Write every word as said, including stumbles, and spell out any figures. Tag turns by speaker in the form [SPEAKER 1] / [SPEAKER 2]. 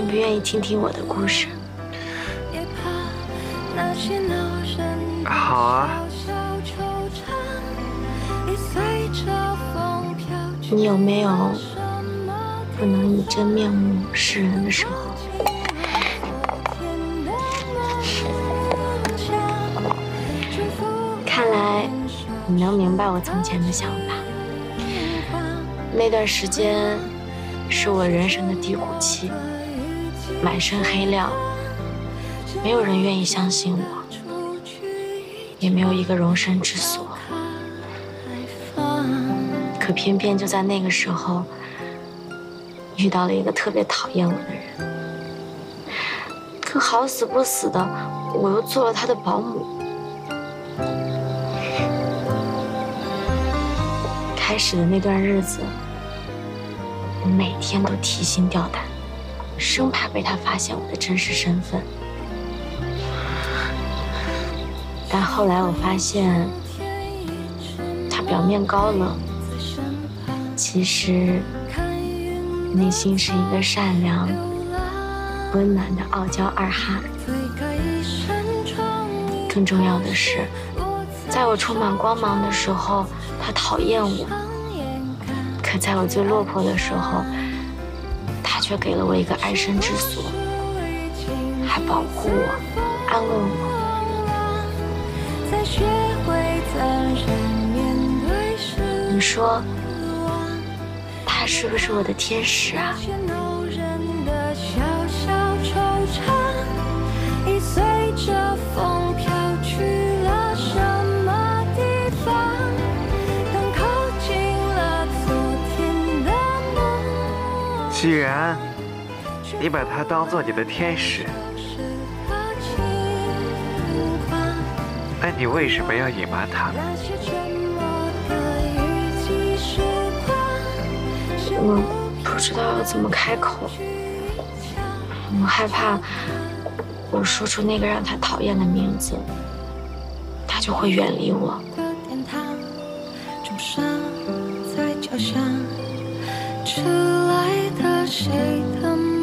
[SPEAKER 1] 不愿意听听我的故事？
[SPEAKER 2] 好啊。
[SPEAKER 1] 你有没有不能以真面目示人的时候？看来你能明白我从前的想法。那段时间是我人生的低谷期，满身黑料，没有人愿意相信我，也没有一个容身之所。可偏偏就在那个时候，遇到了一个特别讨厌我的人。可好死不死的，我又做了他的保姆。开始的那段日子，我每天都提心吊胆，生怕被他发现我的真实身份。但后来我发现，他表面高冷，其实内心是一个善良、温暖的傲娇二汉。更重要的是，在我充满光芒的时候，他讨厌我；可在我最落魄的时候，他却给了我一个安身之所，还保护我、安慰我。你说，他是不是我的天使啊？
[SPEAKER 2] 既然你把他当做你的天使，那你为什么要隐瞒他？
[SPEAKER 1] 我不知道要怎么开口，我害怕我说出那个让他讨厌的名字，他就会远离我。迟来的谁的